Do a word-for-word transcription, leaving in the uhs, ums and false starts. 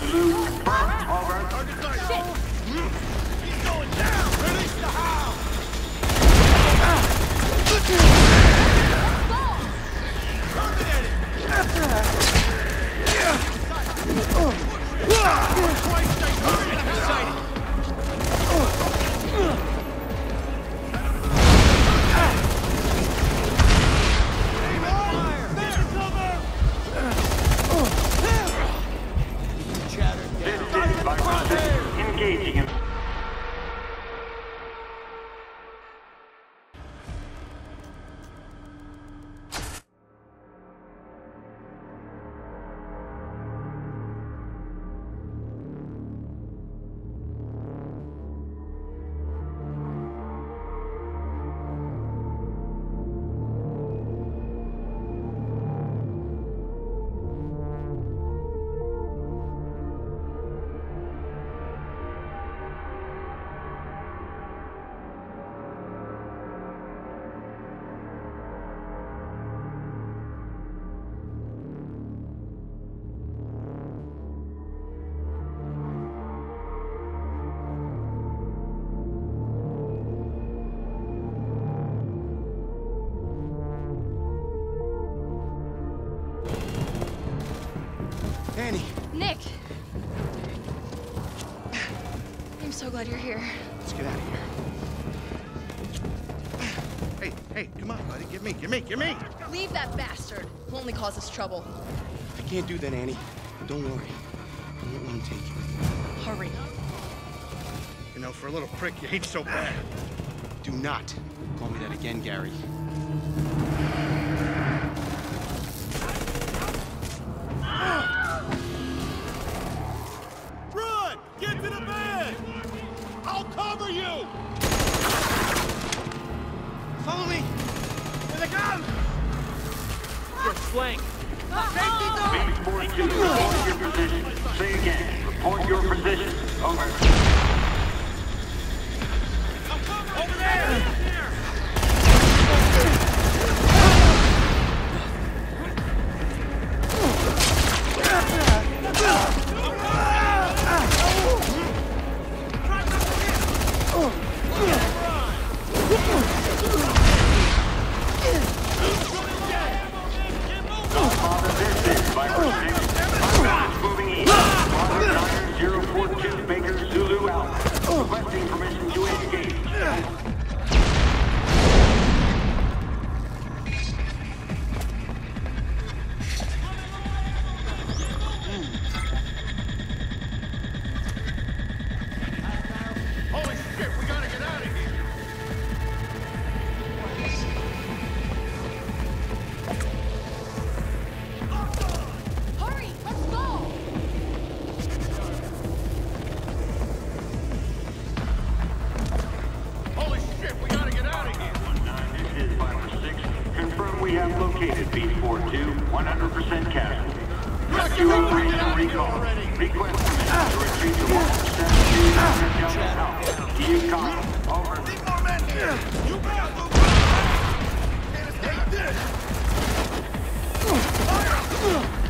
Zulu, confirmed. Over. Shit! He's going down! Release the hound! Engaging him. Annie! Nick! I'm so glad you're here. Let's get out of here. Hey, hey, come on, buddy. Give me, give me, give me! Leave that bastard. He'll only cause us trouble. I can't do that, Annie. Don't worry. I won't let him take you. Hurry. You know, for a little prick, you ain't so bad. Do not call me that again, Gary. Run! Get to the bed! I'll cover you! Follow me! With a gun! You're flanked! Phoenix forty-two, report your position. Say again. Report your position. Over. Over there! Father, this is Viper six. Moving east. Father nine zero four two Baker Zulu out. Requesting permission to engage. Holy shit, we gotta get out of here! Hurry! Let's go! Holy shit, we gotta get out of here! This is Viper six. Confirm we have located Beast forty-two, one hundred percent casualty. Rescue operation recall. Request permission to retreat to one seventeen down the south. Key Congo. Over. Need more men here! You better move on! Can't escape this! Fire!